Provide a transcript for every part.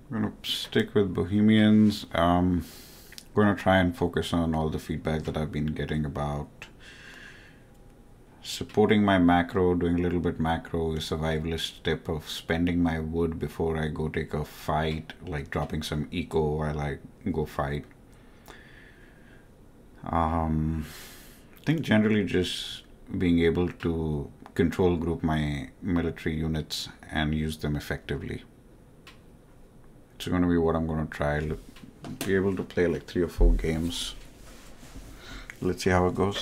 I'm going to stick with Bohemians. I'm going to try and focus on all the feedback that I've been getting about supporting my macro, doing a little bit macro, a survivalist step of spending my wood before I go take a fight, like dropping some eco while I go fight. I think generally just being able to control group my military units and use them effectively. It's going to be what I'm going to try. Be able to play like 3 or 4 games. Let's see how it goes.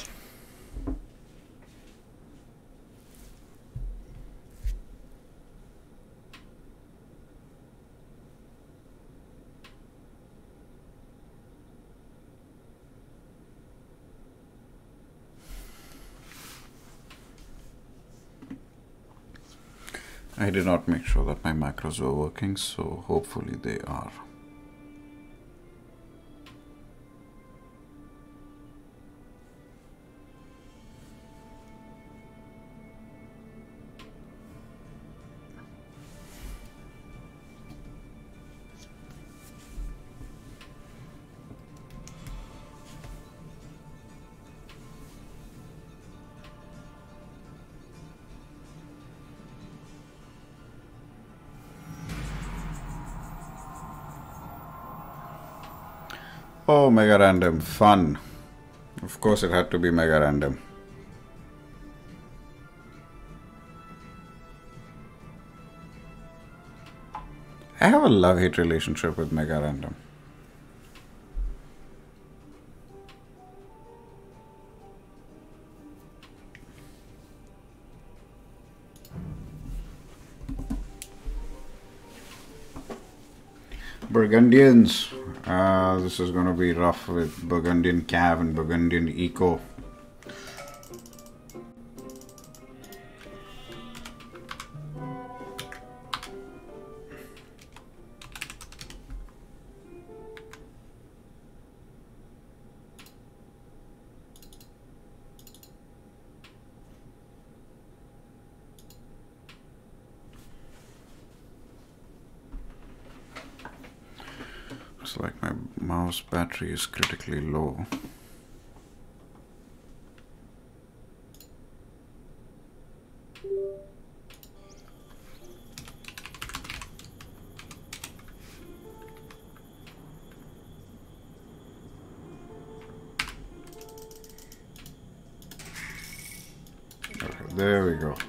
I did not make sure that my macros were working, so hopefully they are. Oh, Mega Random, fun. Of course it had to be Mega Random. I have a love-hate relationship with Mega Random. Burgundians. This is going to be rough with Burgundian Cav and Burgundian Eco. Looks like my mouse battery is critically low. Okay, there we go.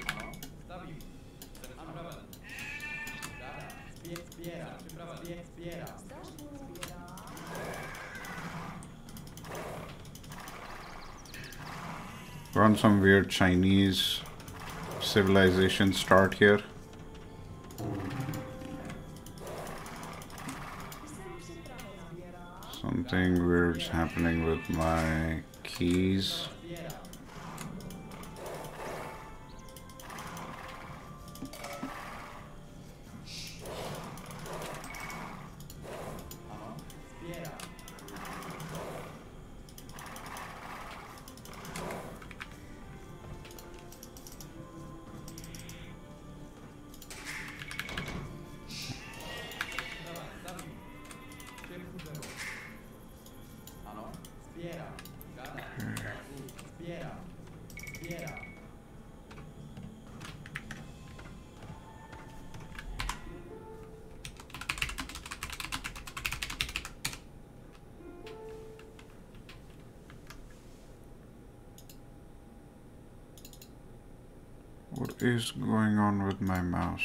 Run some weird Chinese civilization start here. Something weird's happening with my keys. What is going on with my mouse?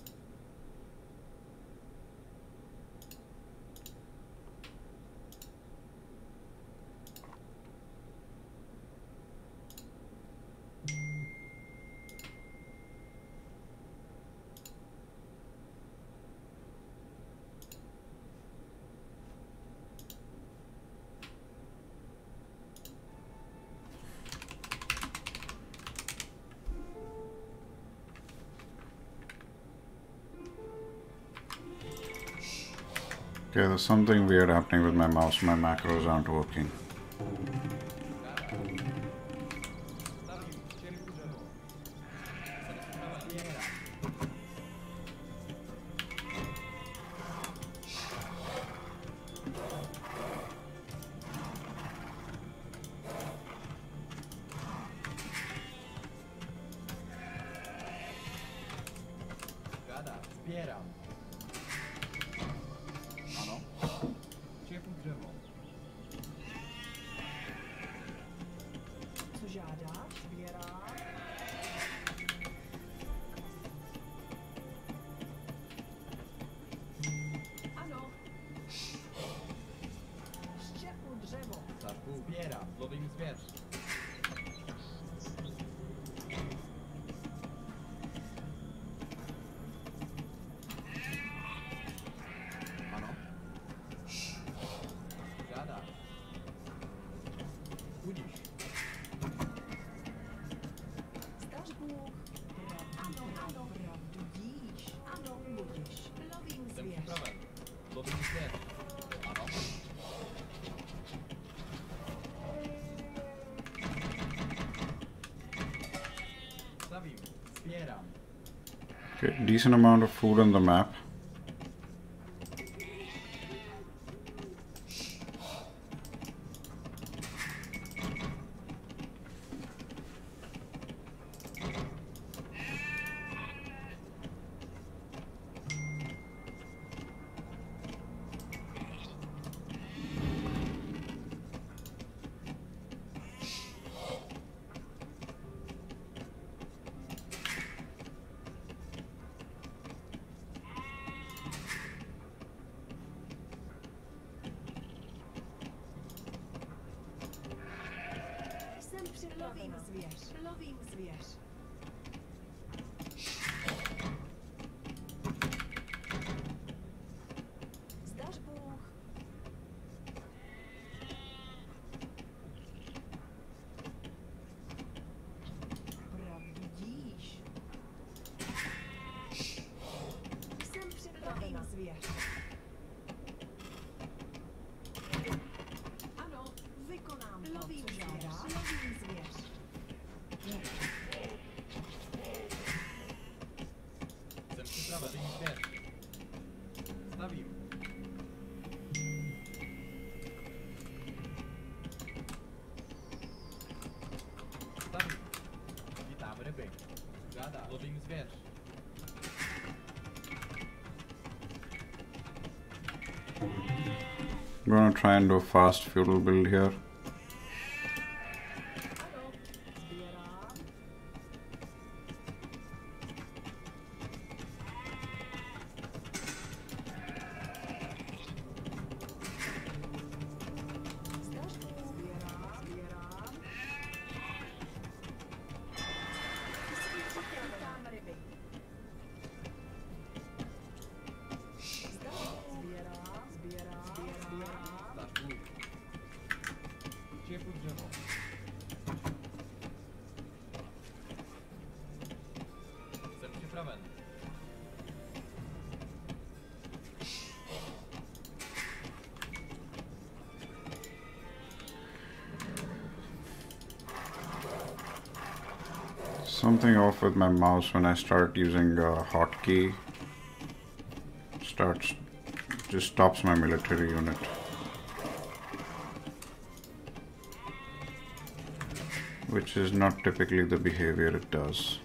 Okay, there's something weird happening with my mouse. My macros aren't working. Lovím zvěř. Ano. Žádá. Budíš. Zdař Bůh. Ano, ano, pravdudíš. Ano, budíš. Lovím Jsem zvěř. připraven. Lovím zvěř. Ano. Stavím. Sbírám. Okay, decent amount of food on the map. Jsem připravena. Lovím zvěř. Lovím zvěř. Zdař Bůh. Pravdudíš. Jsem připravena. Zvěř. Ano, vykonám to, lovím co žádáš. Lovím zvěř. Jsem připraven. Lovím zvěř. Stavím. Stavím. Chytám ryby. Žádá. Lovím zvěř. I'm gonna try and do a fast feudal build here. Ano, sbírám. Zdař Bůh. Sbírám. Chytám ryby. Zdař Bůh. Sbírám. Zdař Bůh. Čepu dřevo. Jsem připraven. Something off with my mouse when I start using a hotkey. Just stops my military unit. Which is not typically the behavior it does.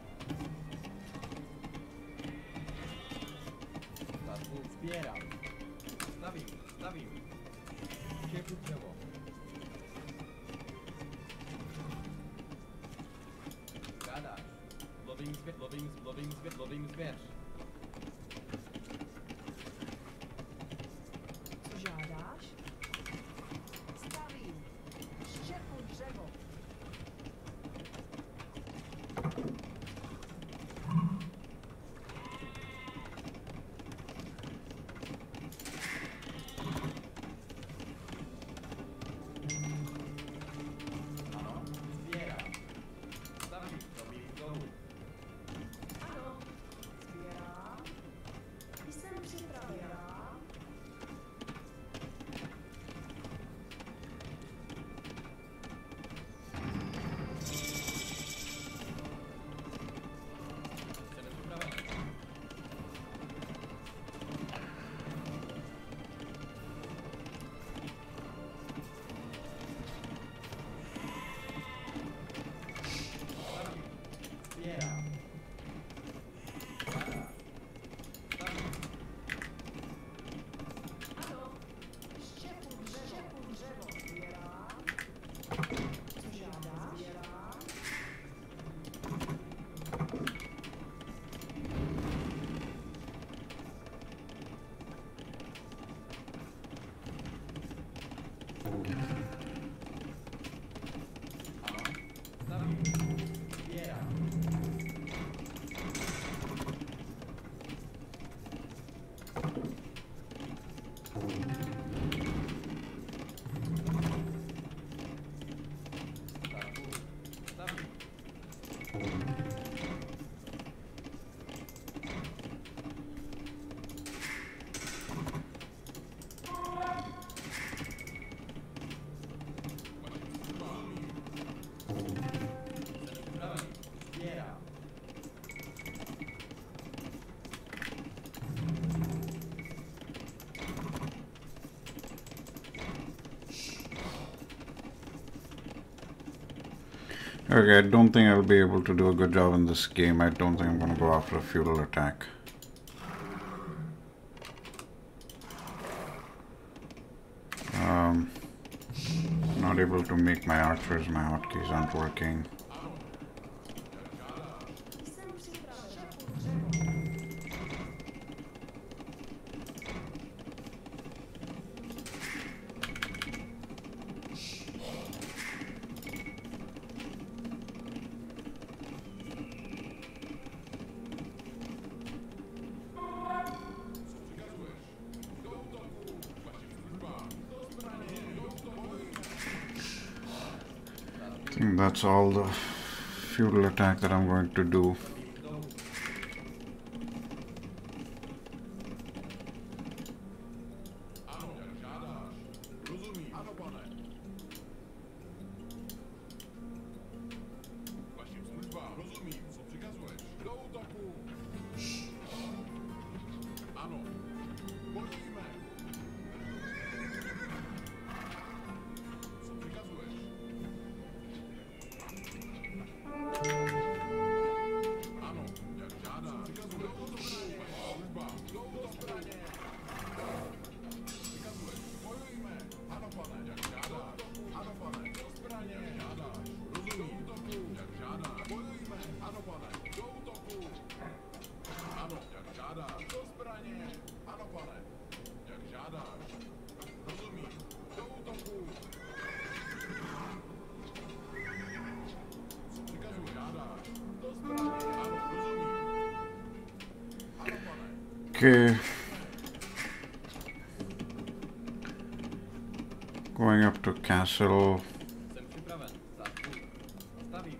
Zdař Bůh. Sbírám. Stavím. Stavím. Čepu dřevo. Žádáš. Lovím zvěř. Lovím zvěř. Co žádáš? Stavím. Štěpu dřevo. Ano. Sbírám. Stavím. Lovím dolů. Ano, sbírám. Okay, I don't think I'll be able to do a good job in this game. I don't think I'm going to go after a feudal attack. Not able to make my archers, my hotkeys aren't working. Jsem připraven. I think that's all the feudal attack that I'm going to do. Okay. Going up to castle. Jsem připraven. Za tvůj. Stavím.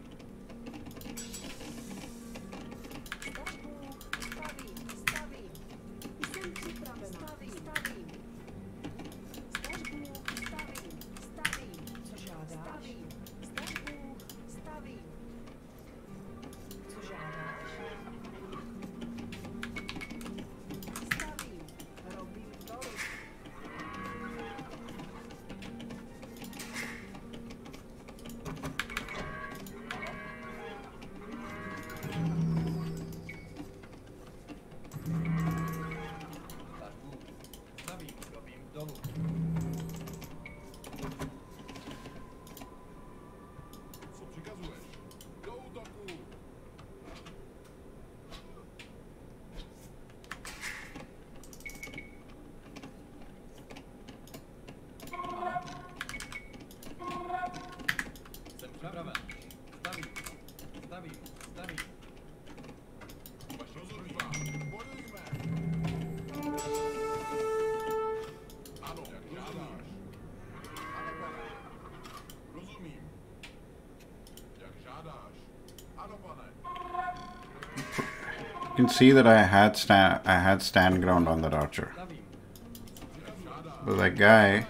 Stavím. Jsem připraven. Stavím. Stavbu. Stavím. Co žádáš? Stavím. Stavbu. Stavím. Co žádáš? Stavím. Robím dolu. Stavbu. Stavím. Robím dolů. Co přikazuješ? Do útoku! Jsem připraven. Stavím. Stavím. Stavím. Vaš rozhodnutí. Bojujme! Ano, jak žádáš. Ano, pane. Rozumím. Jak žádáš. Ano, pane. You can see that I had stand ground on that archer. Stavím. Jak žádáš. But that guy,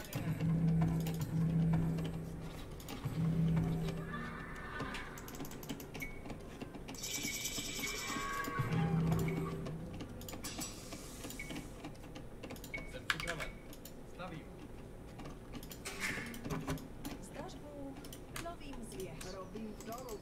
Jsem připraven. Stavím. Stavbu. Lovím zvěř. Robím dolu.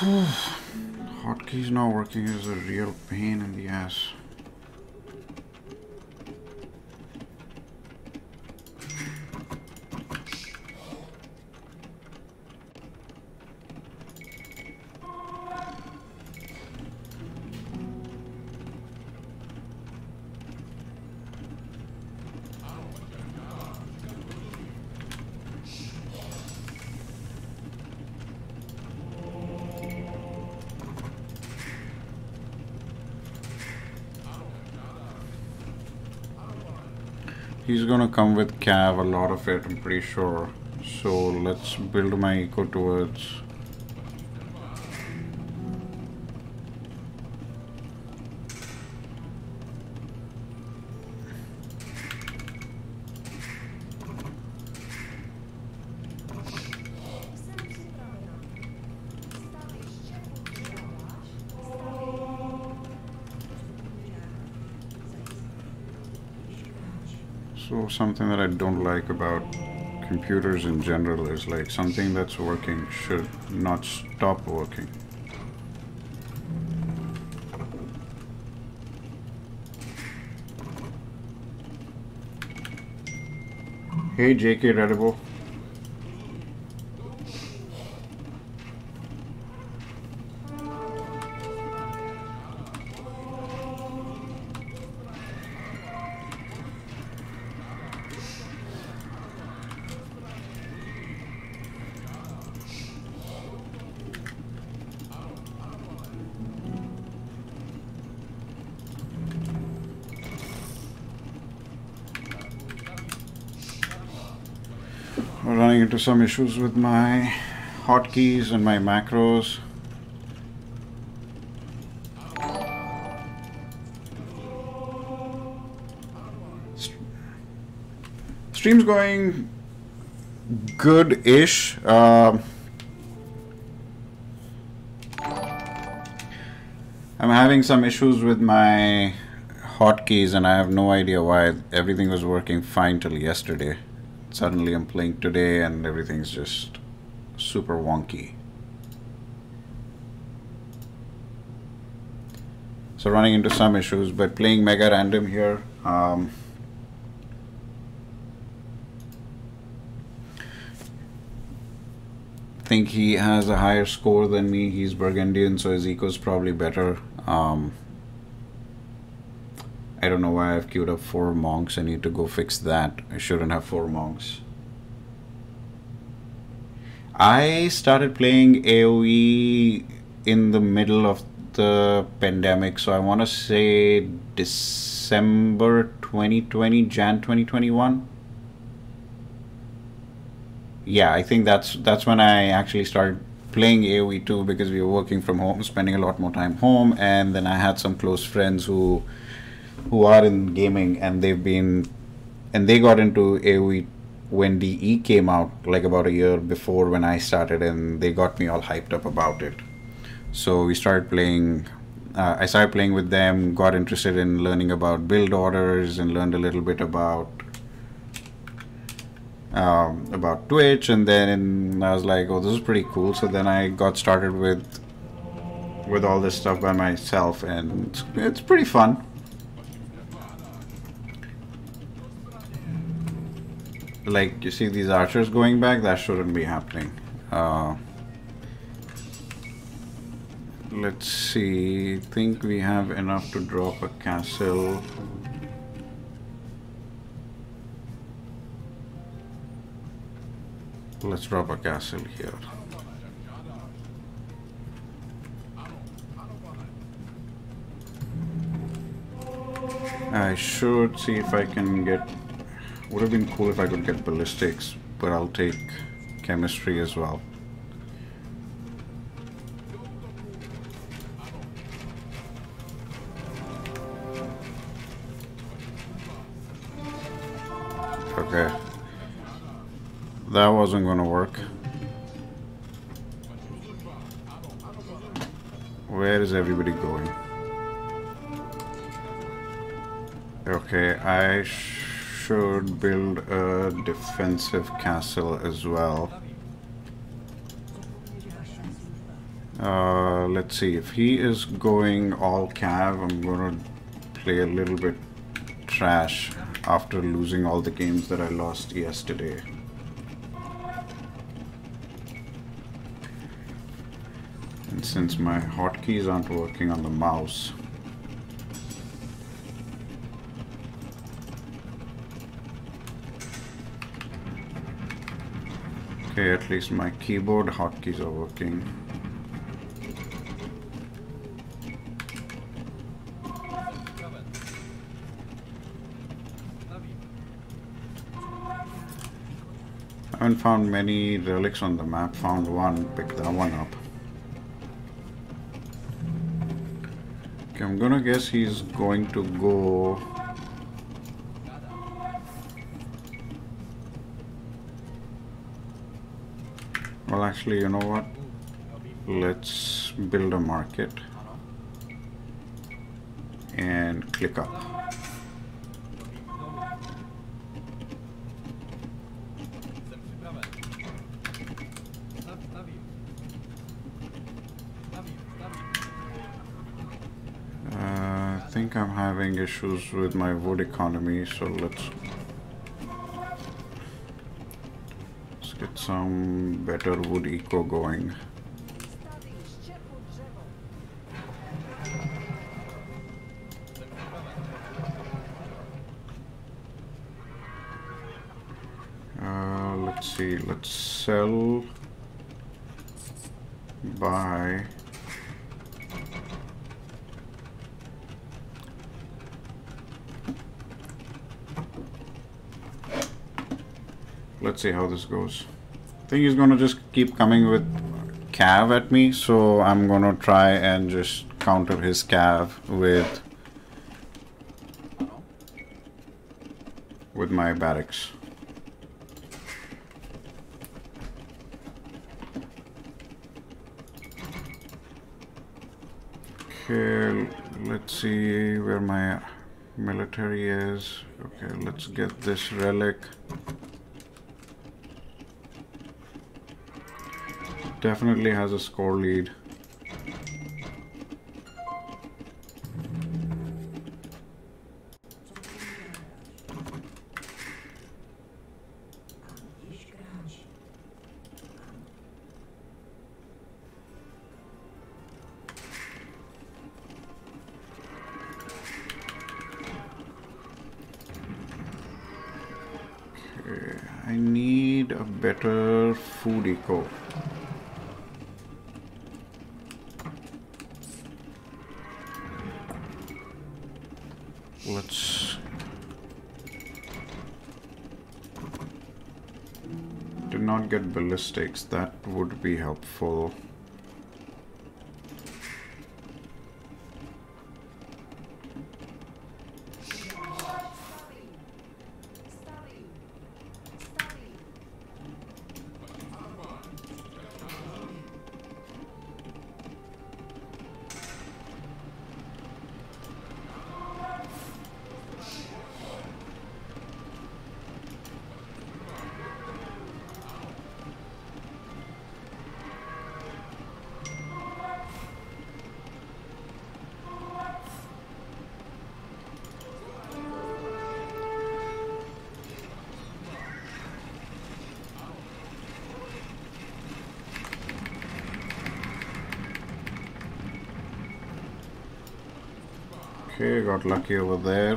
Hotkeys not working is a real pain in the ass. He's gonna come with Cav, a lot of it, I'm pretty sure. So let's build my eco towards. So something that I don't like about computers in general is like something that's working should not stop working. Hey JK Redible. I'm running into some issues with my hotkeys and my macros. Stream's going good-ish. I'm having some issues with my hotkeys and I have no idea why. Everything was working fine till yesterday. Suddenly I'm playing today and everything's just super wonky. So running into some issues, but playing Mega Random here. Think he has a higher score than me. He's Burgundian, so his eco's probably better. I don't know why I've queued up 4 monks. I need to go fix that. I shouldn't have 4 monks. I started playing AoE in the middle of the pandemic, so I want to say December 2020, Jan 2021. Yeah, I think that's when I actually started playing AoE too, because we were working from home, spending a lot more time home, and then I had some close friends who are in gaming, and they got into AoE when DE came out, like about a year before when I started, and they got me all hyped up about it. So we started playing. I started playing with them, got interested in learning about build orders, and learned a little bit about Twitch, and then I was like, oh, this is pretty cool. So then I got started with all this stuff by myself, and it's pretty fun. Like, you see these archers going back? That shouldn't be happening. Let's see. I think we have enough to drop a castle. Let's drop a castle here. I should see if I can get... Would have been cool if I could get ballistics, but I'll take chemistry as well. Okay. That wasn't gonna work. Where is everybody going? Okay, I should build a defensive castle as well. Let's see, if he is going all cav, I'm gonna play a little bit trash after losing all the games that I lost yesterday. And since my hotkeys aren't working on the mouse, okay, at least my keyboard hotkeys are working. I haven't found many relics on the map. Found one, picked that one up. Okay, I'm gonna guess he's going to go. Well, actually, you know what? Let's build a market and click up. I think I'm having issues with my wood economy, so let's get some better wood eco going. Let's see, let's sell, buy. Let's see how this goes. I think he's gonna just keep coming with cav at me, so I'm gonna try and just counter his cav with my barracks. Okay, let's see where my military is. Okay, let's get this relic. Definitely has a score lead. Okay, I need a better food eco. Let's do not get ballistics. That would be helpful. Okay, got lucky over there.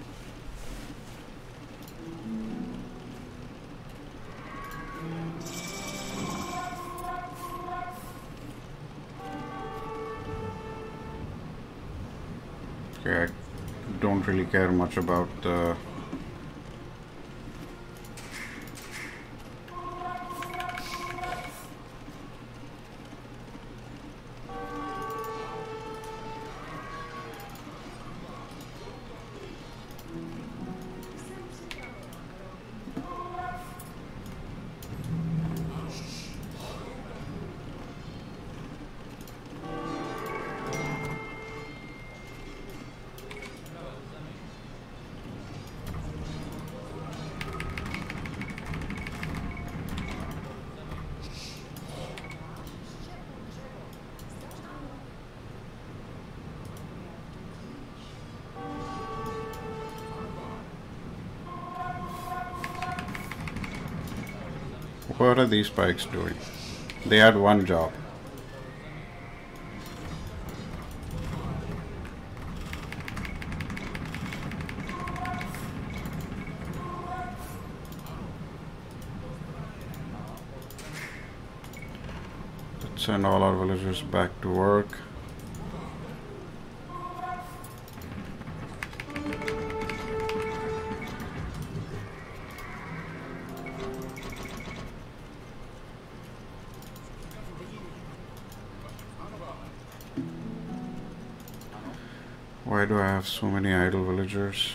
Okay, I don't really care much about What are these spikes doing? They had one job. Let's send all our villagers back to work. Why do I have so many idle villagers?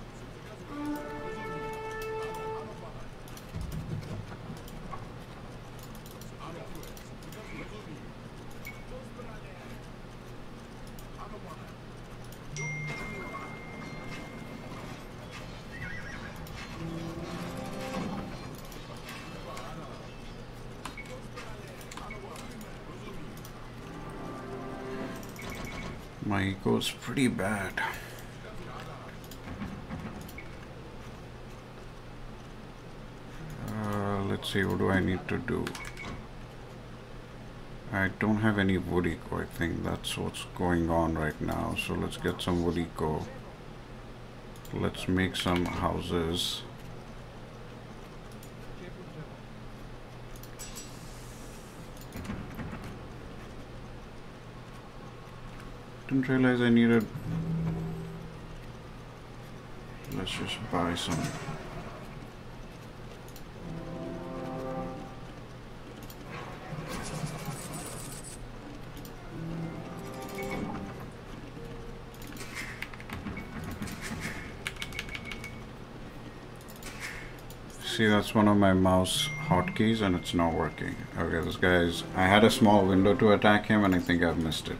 My eco's pretty bad. Let's see, what do I need to do? I don't have any wood eco, I think that's what's going on right now. So let's get some wood eco. Let's make some houses. Didn't realize I needed. Let's just buy some. See, that's one of my mouse hotkeys and it's not working. Okay, this guy's. I had a small window to attack him and I think I've missed it.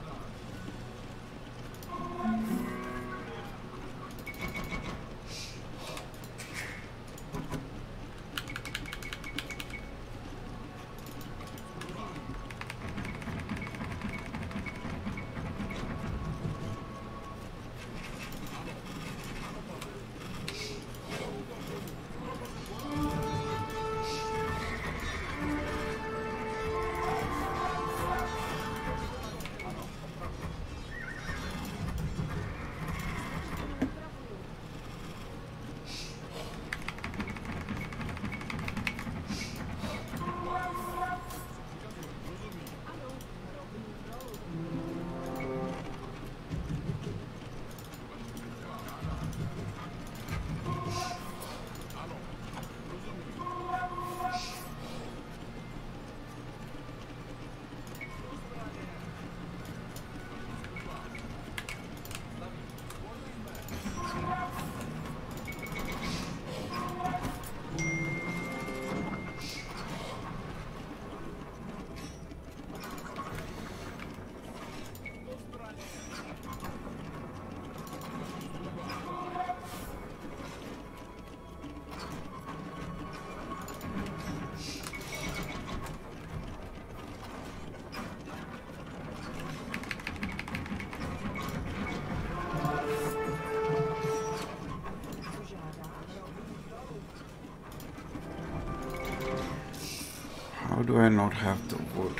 How do I not have the wood?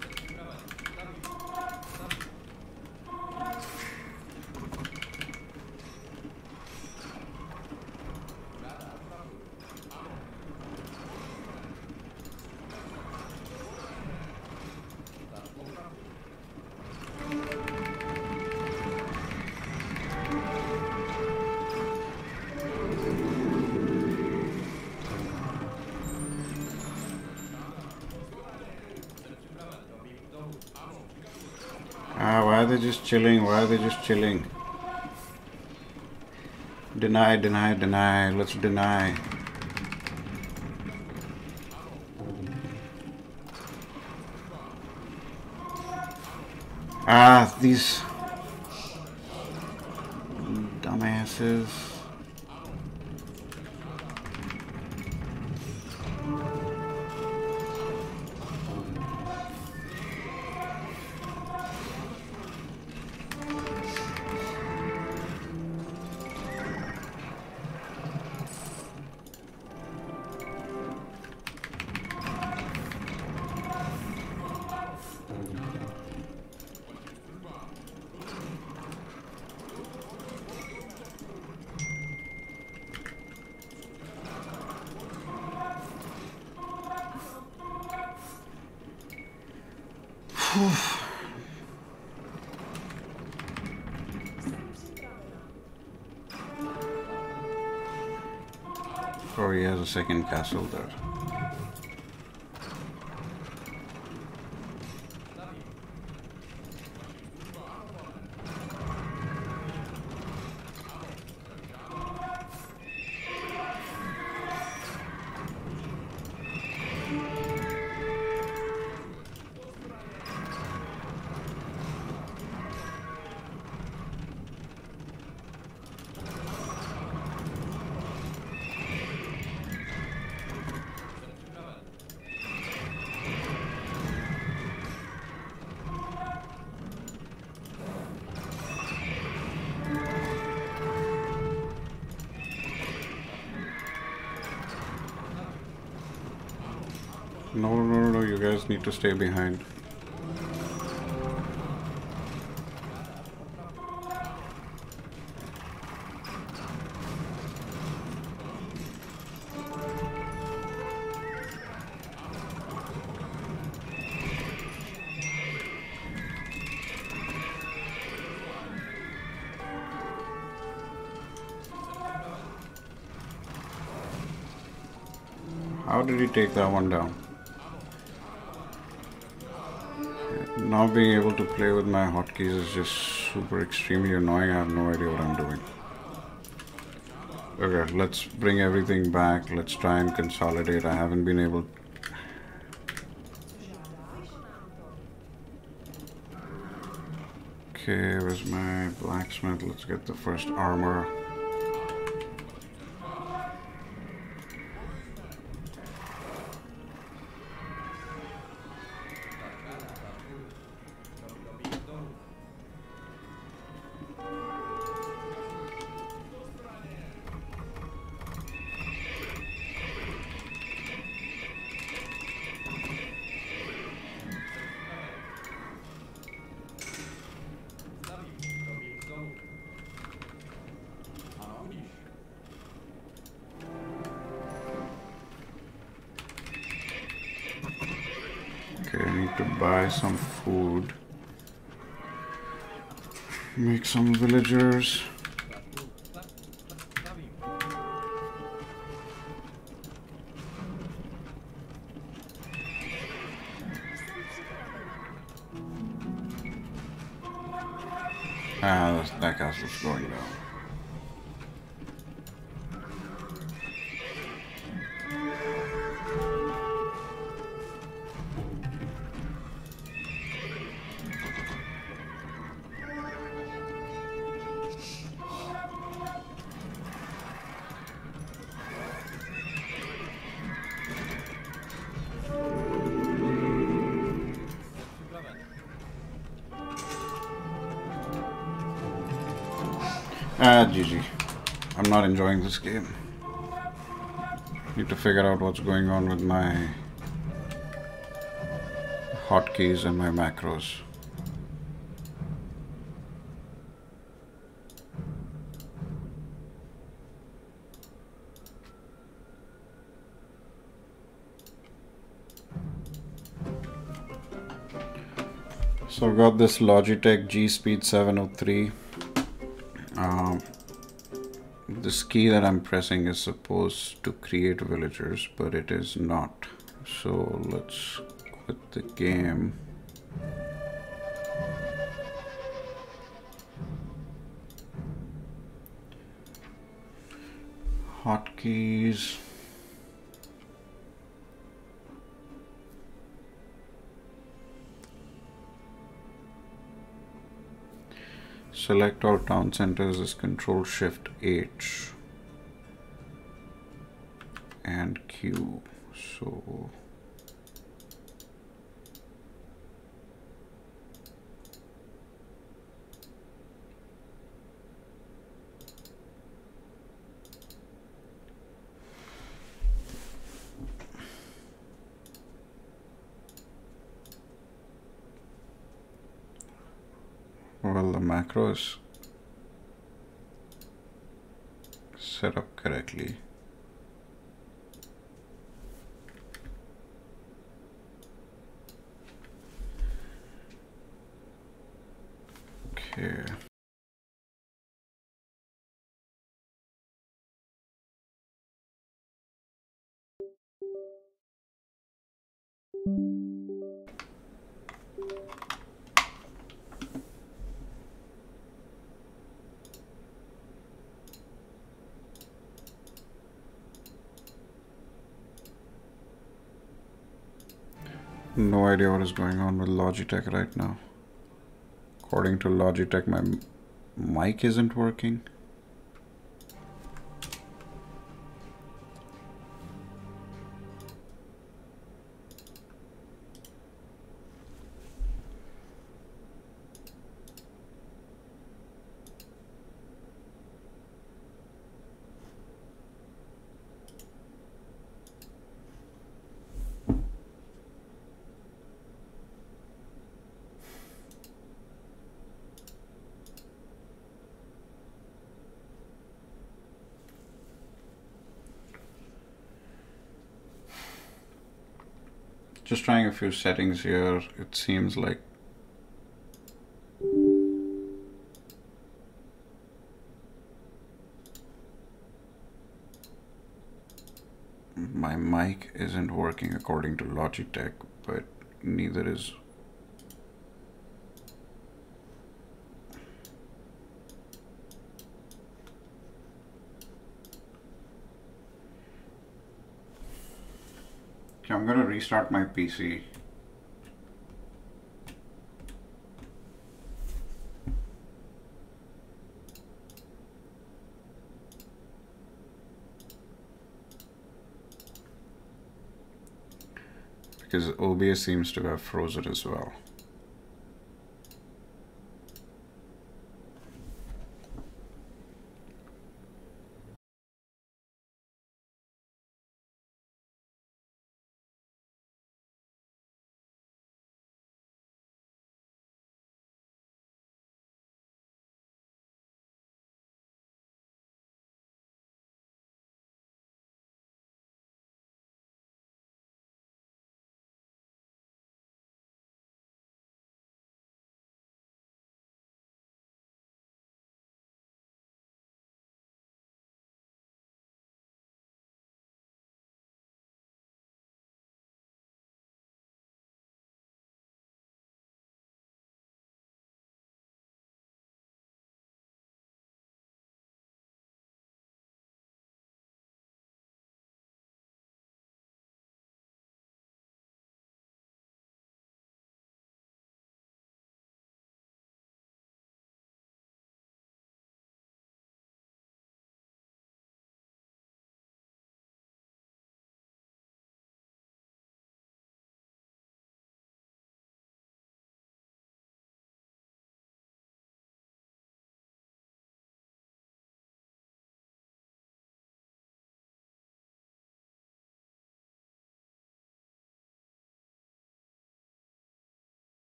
Why are they just chilling? Why are they just chilling? Deny, deny, deny. Let's deny. These dumbasses. Oh, he has a second castle there. No, you guys need to stay behind. How did he take that one down? Now being able to play with my hotkeys is just super extremely annoying. I have no idea what I'm doing. Okay, let's bring everything back. Let's try and consolidate. I haven't been able. Okay, where's my blacksmith? Let's get the first armor. Okay, I need to buy some food. Make some villagers. That castle's going down. GG. I'm not enjoying this game. Need to figure out what's going on with my hotkeys and my macros. So I've got this Logitech G Speed 703. This key that I'm pressing is supposed to create villagers, but it is not. So let's quit the game. Hotkeys. Select all town centers is Control-Shift-H and Q. So well, the macro is set up correctly. Okay. No idea what is going on with Logitech right now. According to Logitech, my mic isn't working. Just trying a few settings here. It seems like my mic isn't working according to Logitech, but neither is okay. I'm gonna restart my PC. Because OBS seems to have frozen as well.